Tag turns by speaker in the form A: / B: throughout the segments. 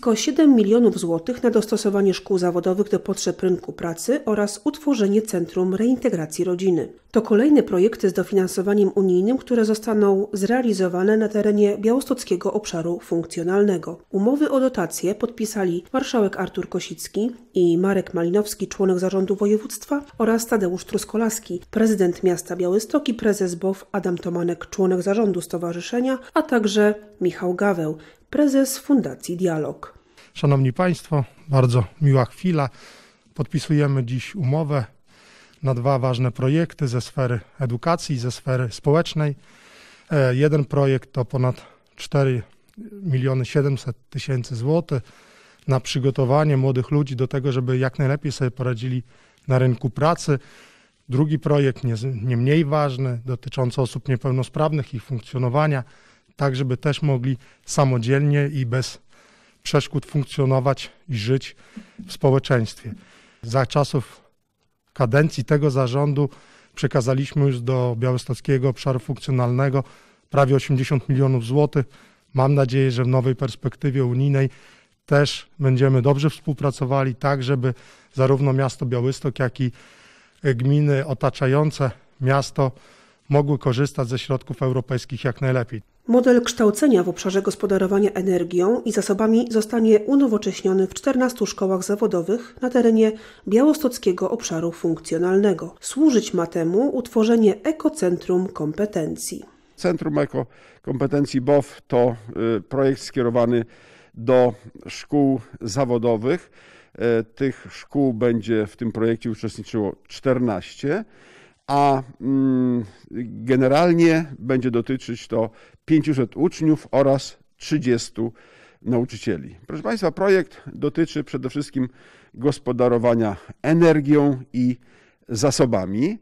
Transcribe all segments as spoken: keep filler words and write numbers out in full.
A: blisko siedem milionów złotych na dostosowanie szkół zawodowych do potrzeb rynku pracy oraz utworzenie Centrum Reintegracji Rodziny. To kolejne projekty z dofinansowaniem unijnym, które zostaną zrealizowane na terenie Białostockiego Obszaru Funkcjonalnego. Umowy o dotacje podpisali marszałek Artur Kosicki i Marek Malinowski, członek zarządu województwa, oraz Tadeusz Truskolaski, prezydent miasta Białystok i prezes B O W Adam Tomanek, członek zarządu stowarzyszenia, a także Michał Gaweł, prezes Fundacji Dialog.
B: Szanowni Państwo, bardzo miła chwila. Podpisujemy dziś umowę na dwa ważne projekty ze sfery edukacji i ze sfery społecznej. Jeden projekt to ponad cztery miliony siedemset tysięcy złotych na przygotowanie młodych ludzi do tego, żeby jak najlepiej sobie poradzili na rynku pracy. Drugi projekt, nie, nie mniej ważny, dotyczący osób niepełnosprawnych, ich funkcjonowania, tak żeby też mogli samodzielnie i bez przeszkód funkcjonować i żyć w społeczeństwie. Za czasów kadencji tego zarządu przekazaliśmy już do Białostockiego Obszaru Funkcjonalnego prawie osiemdziesiąt milionów złotych. Mam nadzieję, że w nowej perspektywie unijnej też będziemy dobrze współpracowali, tak żeby zarówno miasto Białystok, jak i gminy otaczające miasto mogły korzystać ze środków europejskich jak najlepiej.
A: Model kształcenia w obszarze gospodarowania energią i zasobami zostanie unowocześniony w czternastu szkołach zawodowych na terenie Białostockiego Obszaru Funkcjonalnego. Służyć ma temu utworzenie Ekocentrum Kompetencji.
C: Centrum Ekokompetencji B O W to projekt skierowany do szkół zawodowych. Tych szkół będzie w tym projekcie uczestniczyło czternaście, a generalnie będzie dotyczyć to pięciuset uczniów oraz trzydziestu nauczycieli. Proszę Państwa, projekt dotyczy przede wszystkim gospodarowania energią i zasobami,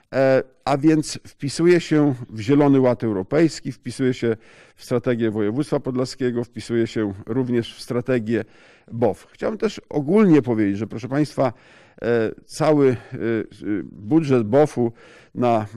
C: a więc wpisuje się w Zielony Ład Europejski, wpisuje się w strategię województwa podlaskiego, wpisuje się również w strategię B O W. Chciałbym też ogólnie powiedzieć, że proszę Państwa, cały budżet B O F-u na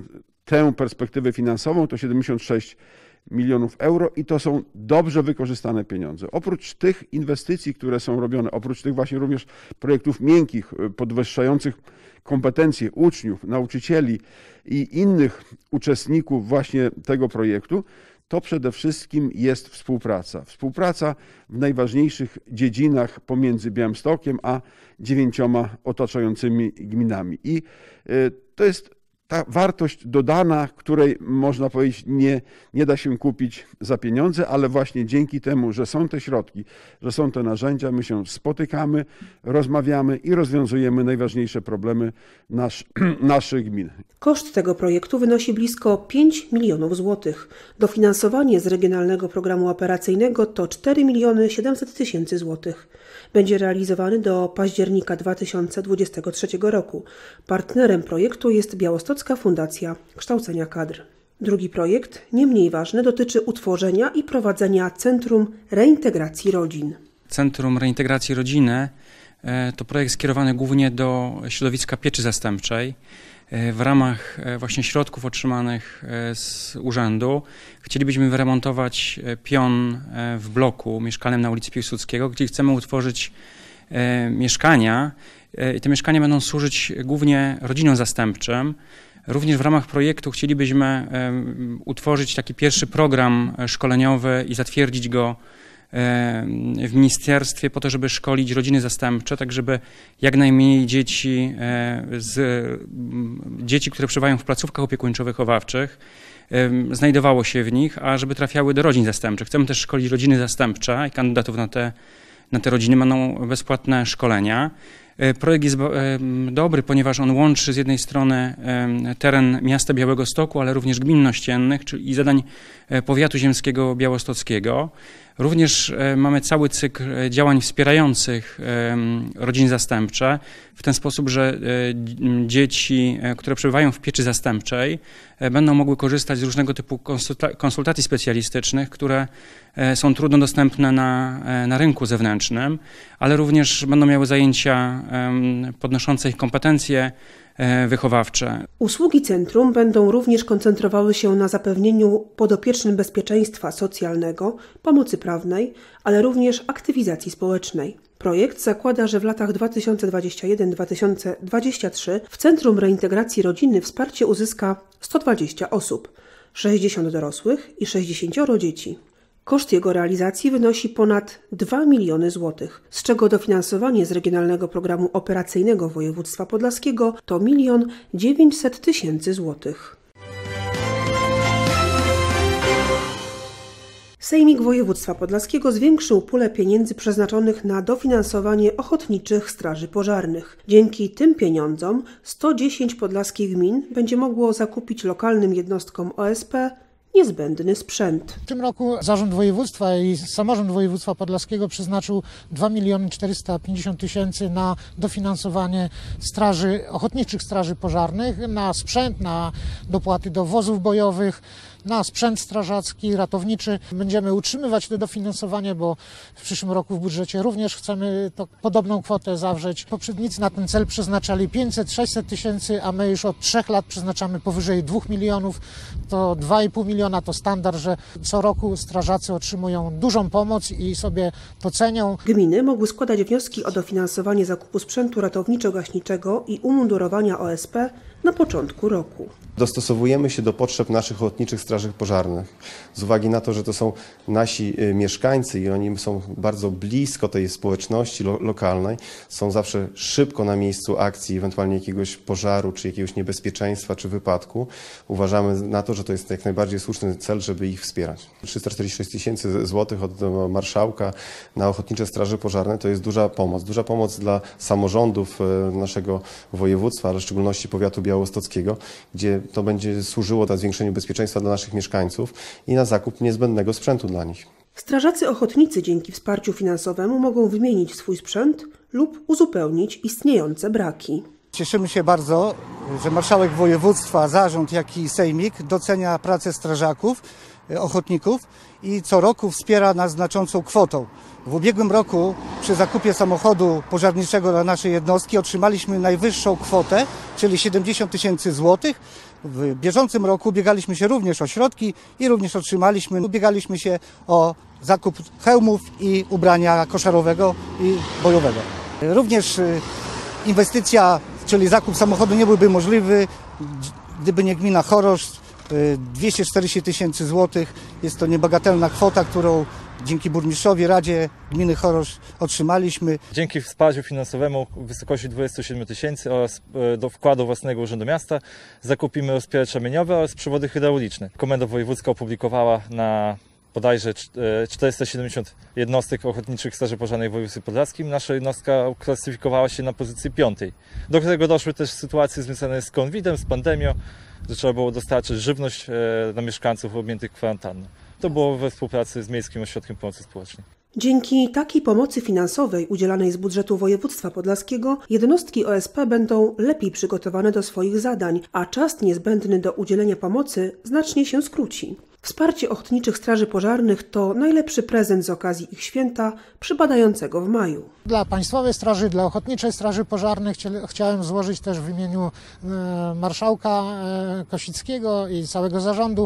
C: tę perspektywę finansową to siedemdziesiąt sześć milionów euro i to są dobrze wykorzystane pieniądze. Oprócz tych inwestycji, które są robione, oprócz tych właśnie również projektów miękkich, podwyższających kompetencje uczniów, nauczycieli i innych uczestników właśnie tego projektu, to przede wszystkim jest współpraca. Współpraca w najważniejszych dziedzinach pomiędzy Białymstokiem a dziewięcioma otaczającymi gminami. I to jest ta wartość dodana, której można powiedzieć nie, nie da się kupić za pieniądze, ale właśnie dzięki temu, że są te środki, że są te narzędzia, my się spotykamy, rozmawiamy i rozwiązujemy najważniejsze problemy nasz, naszych gmin.
A: Koszt tego projektu wynosi blisko pięć milionów złotych. Dofinansowanie z Regionalnego Programu Operacyjnego to cztery miliony siedemset tysięcy złotych. Będzie realizowany do października dwa tysiące dwudziestego trzeciego roku. Partnerem projektu jest Białostocka Fundacja Kształcenia Kadr. Drugi projekt, nie mniej ważny, dotyczy utworzenia i prowadzenia Centrum Reintegracji Rodzin.
D: Centrum Reintegracji Rodziny to projekt skierowany głównie do środowiska pieczy zastępczej. W ramach właśnie środków otrzymanych z urzędu chcielibyśmy wyremontować pion w bloku mieszkalnym na ulicy Piłsudskiego, gdzie chcemy utworzyć mieszkania i te mieszkania będą służyć głównie rodzinom zastępczym. Również w ramach projektu chcielibyśmy utworzyć taki pierwszy program szkoleniowy i zatwierdzić go w ministerstwie po to, żeby szkolić rodziny zastępcze, tak żeby jak najmniej dzieci, z, dzieci, które przebywają w placówkach opiekuńczo-wychowawczych, znajdowało się w nich, a żeby trafiały do rodzin zastępczych. Chcemy też szkolić rodziny zastępcze i kandydatów na te, na te rodziny będą bezpłatne szkolenia. Projekt jest dobry, ponieważ on łączy z jednej strony teren miasta Białegostoku, ale również gmin nościennych, czyli zadań powiatu ziemskiego białostockiego. Również mamy cały cykl działań wspierających rodziny zastępcze w ten sposób, że dzieci, które przebywają w pieczy zastępczej, będą mogły korzystać z różnego typu konsultacji specjalistycznych, które są trudno dostępne na, na rynku zewnętrznym, ale również będą miały zajęcia podnoszące ich kompetencje wychowawcze.
A: Usługi centrum będą również koncentrowały się na zapewnieniu podopiecznym bezpieczeństwa socjalnego, pomocy prawnej, ale również aktywizacji społecznej. Projekt zakłada, że w latach dwa tysiące dwudziestym pierwszym do dwa tysiące dwudziestego trzeciego w Centrum Reintegracji Rodziny wsparcie uzyska sto dwadzieścia osób, sześćdziesiąt dorosłych i sześćdziesiąt dzieci. Koszt jego realizacji wynosi ponad dwa miliony złotych, z czego dofinansowanie z Regionalnego Programu Operacyjnego Województwa Podlaskiego to milion dziewięćset tysięcy złotych. Sejmik Województwa Podlaskiego zwiększył pulę pieniędzy przeznaczonych na dofinansowanie ochotniczych straży pożarnych. Dzięki tym pieniądzom sto dziesięć podlaskich gmin będzie mogło zakupić lokalnym jednostkom O S P niezbędny sprzęt.
E: W tym roku Zarząd Województwa i Samorząd Województwa Podlaskiego przeznaczył dwa miliony czterysta pięćdziesiąt tysięcy na dofinansowanie straży, ochotniczych straży pożarnych, na sprzęt, na dopłaty do wozów bojowych, na sprzęt strażacki, ratowniczy. Będziemy utrzymywać to dofinansowanie, bo w przyszłym roku w budżecie również chcemy to, podobną kwotę zawrzeć. Poprzednicy na ten cel przeznaczali pięćset sześćset tysięcy, a my już od trzech lat przeznaczamy powyżej dwóch milionów. To dwa i pół miliona to standard, że co roku strażacy otrzymują dużą pomoc i sobie to cenią.
A: Gminy mogły składać wnioski o dofinansowanie zakupu sprzętu ratowniczo-gaśniczego i umundurowania O S P na początku roku.
F: Dostosowujemy się do potrzeb naszych ochotniczych straży pożarnych. Z uwagi na to, że to są nasi mieszkańcy i oni są bardzo blisko tej społeczności lo lokalnej, są zawsze szybko na miejscu akcji, ewentualnie jakiegoś pożaru, czy jakiegoś niebezpieczeństwa, czy wypadku. Uważamy na to, że to jest jak najbardziej słuszny cel, żeby ich wspierać. trzysta czterdzieści sześć tysięcy złotych od marszałka na ochotnicze straże pożarne to jest duża pomoc. Duża pomoc dla samorządów naszego województwa, ale w szczególności powiatu białostockiego, gdzie to będzie służyło na zwiększeniu bezpieczeństwa dla naszych mieszkańców i na zakup niezbędnego sprzętu dla nich.
A: Strażacy ochotnicy dzięki wsparciu finansowemu mogą wymienić swój sprzęt lub uzupełnić istniejące braki.
G: Cieszymy się bardzo, że marszałek województwa, zarząd, jak i sejmik docenia pracę strażaków, ochotników i co roku wspiera nas znaczącą kwotą. W ubiegłym roku przy zakupie samochodu pożarniczego dla naszej jednostki otrzymaliśmy najwyższą kwotę, czyli siedemdziesiąt tysięcy złotych. W bieżącym roku ubiegaliśmy się również o środki i również otrzymaliśmy, ubiegaliśmy się o zakup hełmów i ubrania koszarowego i bojowego. Również inwestycja, czyli zakup samochodu nie byłby możliwy, gdyby nie gmina Choroszcz. dwieście czterdzieści tysięcy złotych. Jest to niebagatelna kwota, którą dzięki burmistrzowi, Radzie Gminy Choroszcz otrzymaliśmy.
H: Dzięki wsparciu finansowemu w wysokości dwudziestu siedmiu tysięcy oraz do wkładu własnego Urzędu Miasta zakupimy rozpieracze mieniowe oraz przewody hydrauliczne. Komenda Wojewódzka opublikowała na bodajże czterysta siedemdziesiąt jednostek ochotniczych straży pożarnej w województwie podlaskim. Nasza jednostka klasyfikowała się na pozycji piątej. Do tego doszły też sytuacje związane z kowidem, z pandemią, że trzeba było dostarczyć żywność dla mieszkańców objętych kwarantanną. To było we współpracy z Miejskim Ośrodkiem Pomocy Społecznej.
A: Dzięki takiej pomocy finansowej udzielanej z budżetu województwa podlaskiego jednostki O S P będą lepiej przygotowane do swoich zadań, a czas niezbędny do udzielenia pomocy znacznie się skróci. Wsparcie ochotniczych straży pożarnych to najlepszy prezent z okazji ich święta przypadającego w maju.
E: Dla Państwowej Straży, dla Ochotniczej Straży Pożarnej chciałem złożyć też w imieniu marszałka Kosickiego i całego zarządu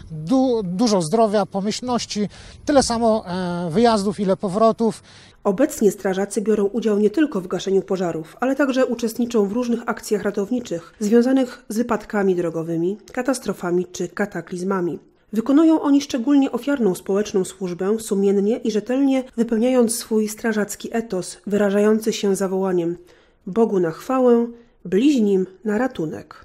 E: Du, dużo zdrowia, pomyślności, tyle samo wyjazdów, ile powrotów.
A: Obecnie strażacy biorą udział nie tylko w gaszeniu pożarów, ale także uczestniczą w różnych akcjach ratowniczych związanych z wypadkami drogowymi, katastrofami czy kataklizmami. Wykonują oni szczególnie ofiarną społeczną służbę, sumiennie i rzetelnie wypełniając swój strażacki etos, wyrażający się zawołaniem: Bogu na chwałę, bliźnim na ratunek.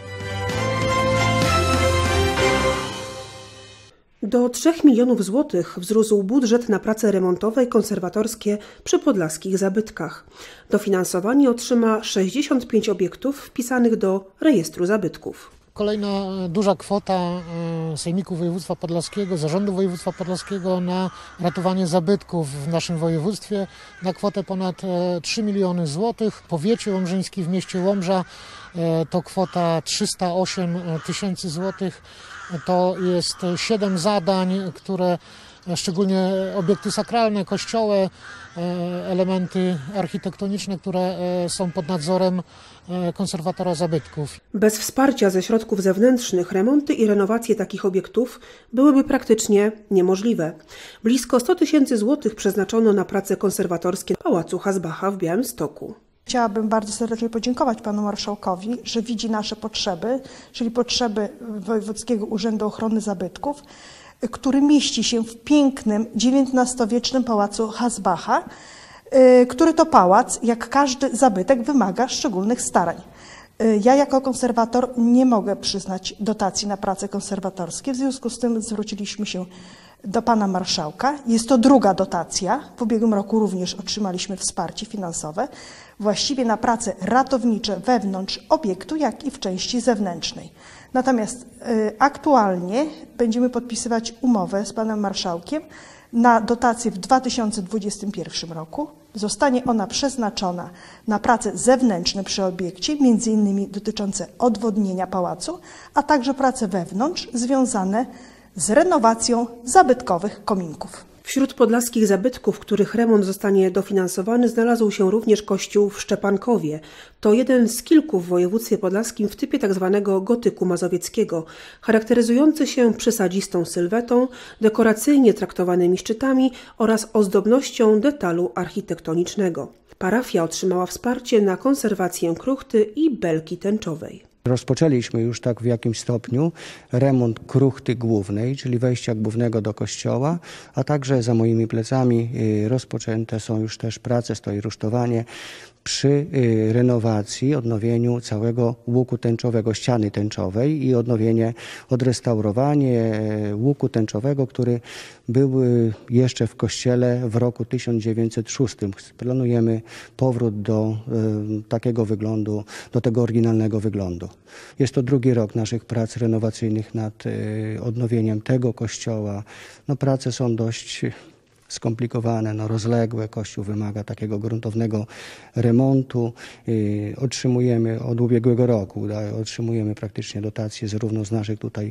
A: Do trzech milionów złotych wzrósł budżet na prace remontowe i konserwatorskie przy podlaskich zabytkach. Dofinansowanie otrzyma sześćdziesiąt pięć obiektów wpisanych do rejestru zabytków.
E: Kolejna duża kwota Sejmiku Województwa Podlaskiego, Zarządu Województwa Podlaskiego na ratowanie zabytków w naszym województwie na kwotę ponad trzy miliony złotych. W powiecie łomżyńskim, w mieście Łomża to kwota trzysta osiem tysięcy złotych. To jest siedem zadań, które szczególnie obiekty sakralne, kościoły, elementy architektoniczne, które są pod nadzorem konserwatora zabytków.
A: Bez wsparcia ze środków zewnętrznych remonty i renowacje takich obiektów byłyby praktycznie niemożliwe. Blisko sto tysięcy złotych przeznaczono na prace konserwatorskie Pałacu Hasbacha w Białymstoku.
I: Chciałabym bardzo serdecznie podziękować panu marszałkowi, że widzi nasze potrzeby, czyli potrzeby Wojewódzkiego Urzędu Ochrony Zabytków, który mieści się w pięknym dziewiętnastowiecznym Pałacu Hasbacha, który to pałac, jak każdy zabytek, wymaga szczególnych starań. Ja jako konserwator nie mogę przyznać dotacji na prace konserwatorskie, w związku z tym zwróciliśmy się do pana marszałka. Jest to druga dotacja. W ubiegłym roku również otrzymaliśmy wsparcie finansowe, właściwie na prace ratownicze wewnątrz obiektu, jak i w części zewnętrznej. Natomiast y, aktualnie będziemy podpisywać umowę z panem marszałkiem na dotację w dwa tysiące dwudziestym pierwszym roku. Zostanie ona przeznaczona na prace zewnętrzne przy obiekcie, między innymi dotyczące odwodnienia pałacu, a także prace wewnątrz związane z renowacją zabytkowych kominków.
A: Wśród podlaskich zabytków, których remont zostanie dofinansowany, znalazł się również kościół w Szczepankowie. To jeden z kilku w województwie podlaskim w typie tzw. gotyku mazowieckiego, charakteryzujący się przysadzistą sylwetą, dekoracyjnie traktowanymi szczytami oraz ozdobnością detalu architektonicznego. Parafia otrzymała wsparcie na konserwację kruchty i belki tęczowej.
J: Rozpoczęliśmy już tak w jakimś stopniu remont kruchty głównej, czyli wejścia głównego do kościoła, a także za moimi plecami rozpoczęte są już też prace, stoi rusztowanie przy renowacji, odnowieniu całego łuku tęczowego, ściany tęczowej i odnowienie, odrestaurowanie łuku tęczowego, który był jeszcze w kościele w roku tysiąc dziewięćset szóstym. Planujemy powrót do takiego wyglądu, do tego oryginalnego wyglądu. Jest to drugi rok naszych prac renowacyjnych nad odnowieniem tego kościoła. No, prace są dość skomplikowane, no, rozległe. Kościół wymaga takiego gruntownego remontu. Yy, otrzymujemy od ubiegłego roku, da, otrzymujemy praktycznie dotacje zarówno z naszych tutaj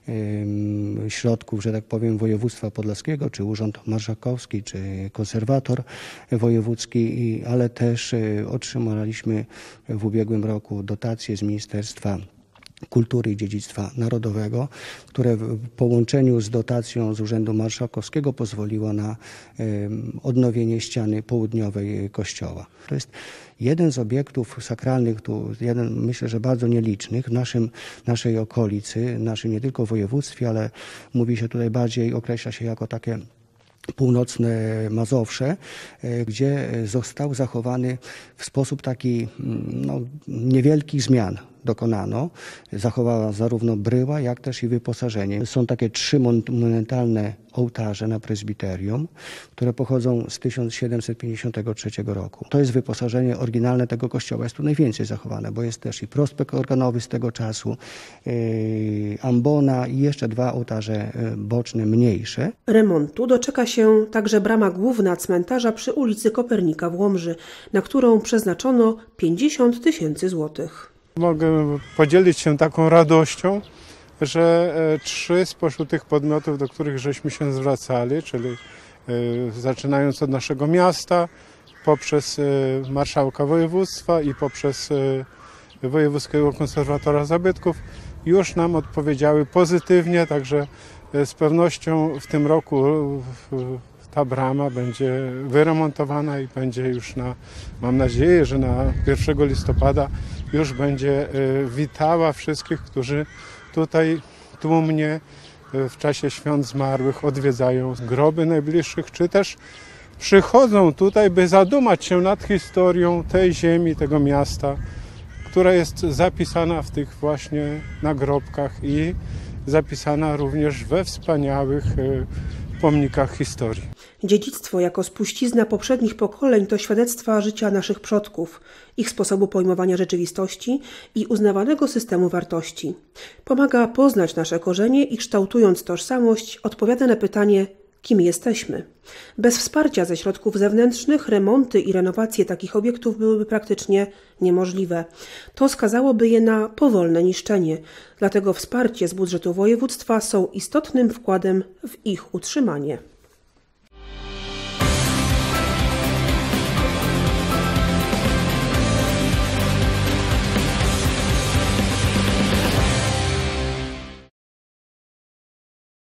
J: yy, środków, że tak powiem, województwa podlaskiego, czy Urząd Marszałkowski, czy konserwator wojewódzki, i, ale też yy, otrzymaliśmy w ubiegłym roku dotacje z Ministerstwa Kultury i Dziedzictwa Narodowego, które w połączeniu z dotacją z Urzędu Marszałkowskiego pozwoliło na odnowienie ściany południowej kościoła. To jest jeden z obiektów sakralnych, tu jeden, myślę, że bardzo nielicznych w naszym, naszej okolicy, naszym nie tylko województwie, ale mówi się tutaj bardziej, określa się jako takie północne Mazowsze, gdzie został zachowany w sposób taki, no, niewielkich zmian dokonano. Zachowała zarówno bryła, jak też i wyposażenie. Są takie trzy monumentalne ołtarze na prezbiterium, które pochodzą z tysiąc siedemset pięćdziesiątego trzeciego roku. To jest wyposażenie oryginalne tego kościoła. Jest tu najwięcej zachowane, bo jest też i prospekt organowy z tego czasu, yy, ambona i jeszcze dwa ołtarze boczne, mniejsze.
A: Remontu doczeka się także brama główna cmentarza przy ulicy Kopernika w Łomży, na którą przeznaczono pięćdziesiąt tysięcy złotych.
K: Mogę podzielić się taką radością, że trzy spośród tych podmiotów, do których żeśmy się zwracali, czyli zaczynając od naszego miasta, poprzez marszałka województwa i poprzez Wojewódzkiego Konserwatora Zabytków, już nam odpowiedziały pozytywnie, także z pewnością w tym roku ta brama będzie wyremontowana i będzie już na, mam nadzieję, że na pierwszego listopada już będzie witała wszystkich, którzy tutaj tłumnie w czasie świąt zmarłych odwiedzają groby najbliższych, czy też przychodzą tutaj, by zadumać się nad historią tej ziemi, tego miasta, która jest zapisana w tych właśnie nagrobkach i zapisana również we wspaniałych pomnikach historii.
A: Dziedzictwo jako spuścizna poprzednich pokoleń to świadectwa życia naszych przodków, ich sposobu pojmowania rzeczywistości i uznawanego systemu wartości. Pomaga poznać nasze korzenie i kształtując tożsamość odpowiada na pytanie, kim jesteśmy. Bez wsparcia ze środków zewnętrznych remonty i renowacje takich obiektów byłyby praktycznie niemożliwe. To skazałoby je na powolne niszczenie. Dlatego wsparcie z budżetu województwa są istotnym wkładem w ich utrzymanie.